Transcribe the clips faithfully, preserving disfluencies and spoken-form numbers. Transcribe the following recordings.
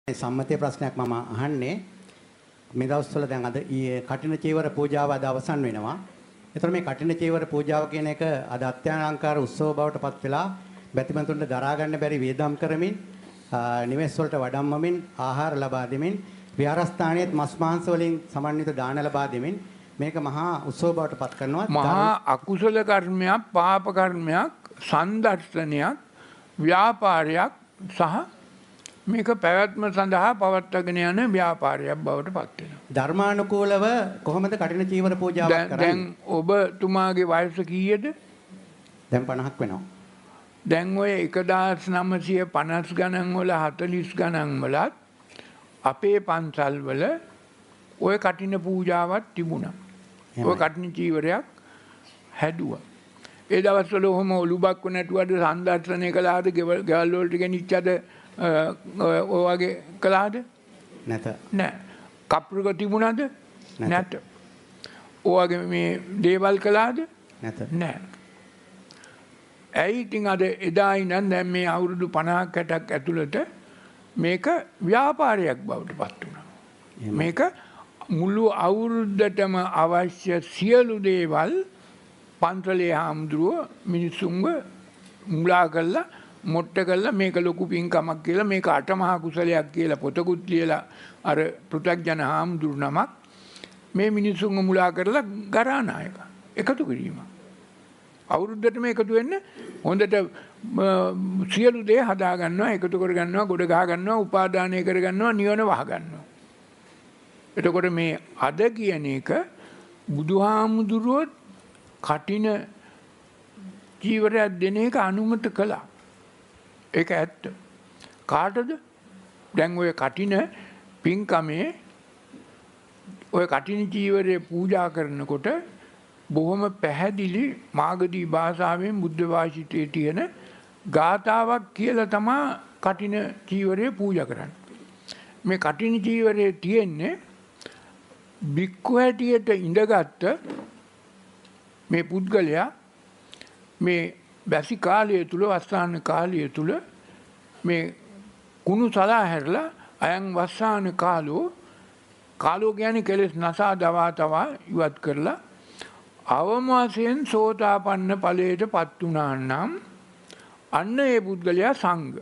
සම්මතයේ ප්‍රශ්නයක් මම අහන්නේ මේ දවස්වල දැන් අද ඊයේ කටින චීවර පූජාව අද අවසන් වෙනවා. ඒතර මේ කටින චීවර පූජාව කියන එක අද අත්‍යලංකාර උත්සව බවට පත් වෙලා බැතිමතුන්ට දරා ගන්න බැරි වේදම් කරමින් නිවෙස් වලට වඩම්මමින් ආහාර ලබා දෙමින් විහාරස්ථානයේත් මස් මාංශ වලින් සමන්විත දාන ලබා දෙමින් මේක මහා උත්සව බවට පත් කරනවා. මහා අකුසල කර්මයක්, පාප කර්මයක්, සන්දර්ශනයක්, ව්‍යාපාරයක් සහ මේක පැවැත්ම සඳහා පවත්වාගෙන යන ව්‍යාපාරයක් බවට පත් වෙනවා. ධර්මානුකූලව කොහොමද කටින චීවර පූජාවක් කරන්නේ? දැන් ඔබතුමාගේ වයස කීයද? දැන් පනහක් වෙනවා. දැන් ඔය එක්දාස් නවසිය පනස් ගණන් වල හතළිස් ගණන් වලත් අපේ පන්සල් වල ඔය කටින පූජාවක් තිබුණා. ඔය කටින චීවරයක් හැදුවා. ඒ දවස්වල ඔහොම ඔලුබක් නැතුවද සම්දර්ශනය කළාද? ගෙවල් වලට ගෙනිච්චද? ඔය වගේ කළාද? නැත. නෑ. කප්රුක තිබුණාද? නැත. ඔය වගේ මේ දේවල් කළාද? නැත. නෑ. ඇයි ඉතින් අද එදා ඉඳන් දැන් මේ අවුරුදු පනහක් හැටක් ඇතුළත මේක ව්‍යාපාරයක් බවට පත් වුණා. මේක මුළු අවුරුද්දටම අවශ්‍ය සියලු දේවල් පන්සලේ හාමුදුරුවෝ මිනිසුන්ව මුලා කරලා මොට්ට කරලා මේක ලොකු පින්කමක් කියලා මේක අටමහා කුසලයක් කියලා පොතකුත් ලියලා අර පෘථග්ජන හාමුදුරු නමක් මේ මිනිසුන්ව මුලා කරලා ගරානායක එකතු කිරීම. අවුරුද්දටම එකතු වෙන්න හොඳට සියලු දේ හදා ගන්නවා, එකතු කර ගන්නවා, ගොඩ ගහ ගන්නවා, උපාදානය කර ගන්නවා, නිවන වහ ගන්නවා. එතකොට මේ අද කියන එක බුදුහාමුදුරුවෝ කටින චීවරයක් දෙන එක අනුමත කළා. ඒක ඇත්ත. කාටද? දැන් ඔය කටින පින්කමේ ඔය කටින චීවරය පූජා කරනකොට බොහොම පැහැදිලි මාගදී භාෂාවෙන් බුද්ධ වාචිතයේ තියෙන ගාථාවක් කියලා තමයි කටින චීවරය පූජා කරන්නේ. මේ කටින චීවරයේ තියෙන්නේ බික්කු හැටියට ඉඳගත්ත මේ පුද්ගලයා මේ බැසි කාලය තුල වස්සාන කාලය තුල මේ කුණු සලා හැරලා අයන් වස්සාන කාලෝ කාලෝ කියන්නේ කෙලස් නසා දවා තවා ඉවත් කරලා අවම වශයෙන් සෝතාපන්න ඵලයට පත් වුණා නම් අන්න ඒ පුද්ගලයා සංඝ.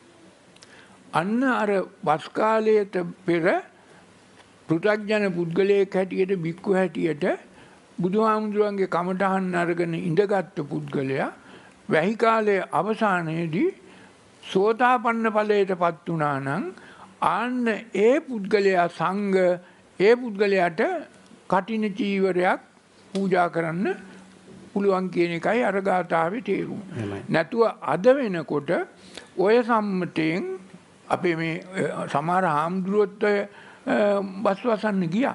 අන්න අර වස් කාලයට පෙර පෘථග්ජන පුද්ගලයෙක් හැටියට බික්කු හැටියට බුදුහාමුදුරන්ගේ කමඨහන් අරගෙන ඉඳගත් පුද්ගලයා වැහි කාලයේ අවසානයේදී සෝතාපන්න ඵලයට පත් වුණා නම් ආන්න ඒ පුද්ගලයා සංඝ. ඒ පුද්ගලයාට කටින චීවරයක් පූජා කරන්න පුළුවන් කියන එකයි අර ගාථාවේ තේරුම. නැතුව අද වෙනකොට ඔය සම්මතයෙන් අපේ මේ සමහර හාමුදුරුවොත් බස් වසන්න ගියා.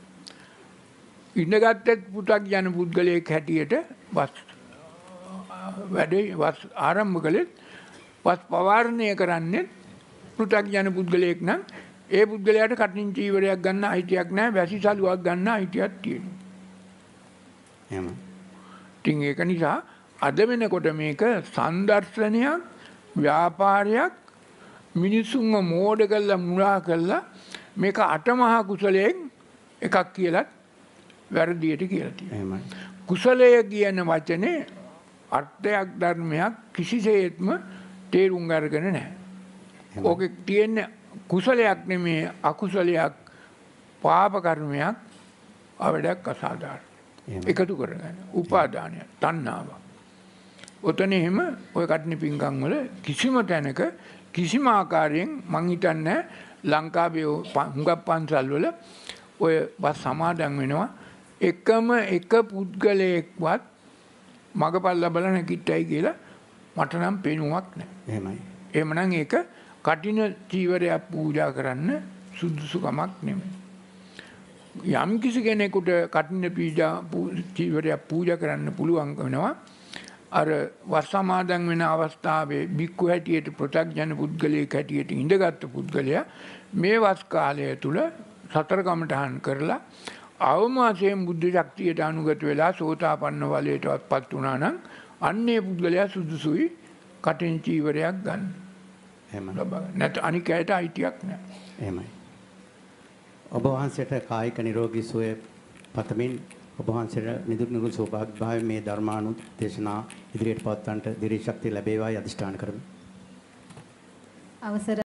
ඉඳගත්තේ පු탁 යන පුද්ගලයෙක් හැටියට බස් වැඩේ වස් ආරම්භ කළේ වස් පවාරණය කරන්නේ පු탁 යන පුද්ගලයෙක් නම් ඒ පුද්ගලයාට කටින් චීවරයක් ගන්න අයිතියක් නැහැ. වැසි සලුවක් ගන්න අයිතියක් තියෙනවා. එහෙම. ඉතින් ඒක නිසා අද වෙනකොට මේක සම්දර්ශනයක්, ව්‍යාපාරයක්, මිනිසුන්ව මෝඩ කරලා මුලා කරලා මේක අටමහා කුසලයෙන් එකක් කියලා වැරදියට කියලා තියෙනවා. කුසලය කියන වචනේ අර්ථයක් ධර්මයක් කිසිසේත්ම තේරුම් අරගෙන නැහැ. ඕකේ තියෙන්නේ කුසලයක් නෙමේ අකුසලයක්, පාප කර්මයක්, අවඩක් අසාධාරණ. එකතු කරගන්න. උපාදානය, තණ්හාව. ඔතන එහෙම ඔය කටින පින්කම් වල කිසිම තැනක කිසිම ආකාරයෙන් මං හිතන්නේ ලංකාවේ හුඟක් පන්සල් වල ඔය බස් සමාදන් වෙනවා එකම එක පුද්ගලයෙක්වත් මගපල් ලැබලා නැගිට්ටයි කියලා මට නම් පේනුවක් නැහැ. එහෙමයි. එහෙමනම් ඒක කටින චීවරයක් පූජා කරන්න සුදුසුකමක් නෙමෙයි. යම් කිසි කෙනෙකුට කටින පූජා චීවරයක් පූජා කරන්න පුළුවන් වෙනවා අර වස් සමාදන් වෙන අවස්ථාවේ බික්කු හැටියට පෘථග්ජන පුද්ගලයෙක් හැටියට ඉඳගත් පුද්ගලයා මේ වස් කාලය තුල සතර කමඨහන් කරලා අවම වශයෙන් බුද්ධ ශක්තියට අනුගත වෙලා සෝතාපන්න ඵලයටවත් පත් වුණා නම් අන්නේ පුද්ගලයා සුදුසුයි කටින් චීවරයක් ගන්න. එහෙමයි. ලබා ගන්න. නැත්නම් අනික ඇයට අයිතියක් නැහැ. එහෙමයි. ඔබ වහන්සේට කායික නිරෝගී සුවය පතමින් ඔබ වහන්සේට නිදුක් නිරෝගී සෞභාග්‍ය භාවයේ මේ ධර්මානුදේශනා ඉදිරියට පවත්වන්නට දිරි ශක්තිය ලැබේවායි අධිෂ්ඨාන කරමි. අවසර